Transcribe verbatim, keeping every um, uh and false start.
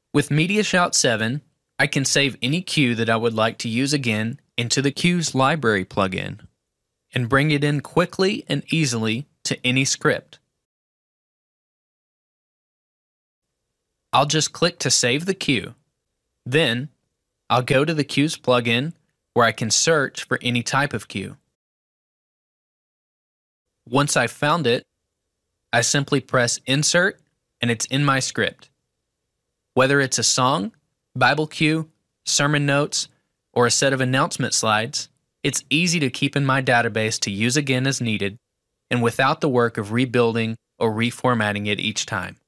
With MediaShout seven, I can save any cue that I would like to use again into the Cues Library plugin and bring it in quickly and easily to any script. I'll just click to save the cue. Then, I'll go to the Cues plugin where I can search for any type of cue. Once I've found it, I simply press Insert and it's in my script. Whether it's a song, Bible cue, sermon notes, or a set of announcement slides, it's easy to keep in my database to use again as needed and without the work of rebuilding or reformatting it each time.